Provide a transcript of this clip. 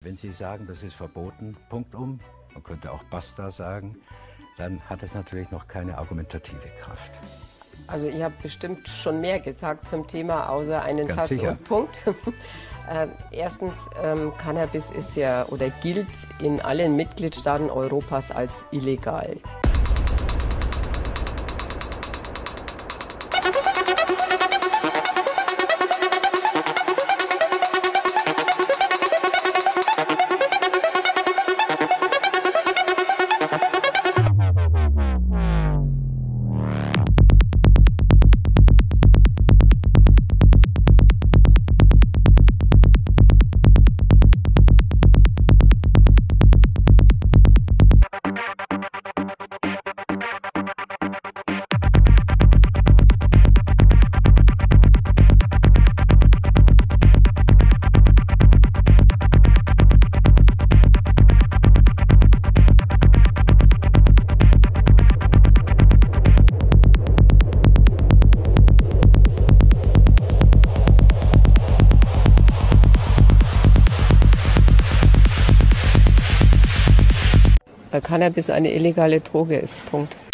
Wenn Sie sagen, das ist verboten, punktum, man könnte auch basta sagen, dann hat es natürlich noch keine argumentative Kraft. Also ich habe bestimmt schon mehr gesagt zum Thema, außer einen Ganz Satz sicher. und Punkt. Erstens, Cannabis ist ja oder gilt in allen Mitgliedstaaten Europas als illegal. Weil Cannabis eine illegale Droge ist. Punkt.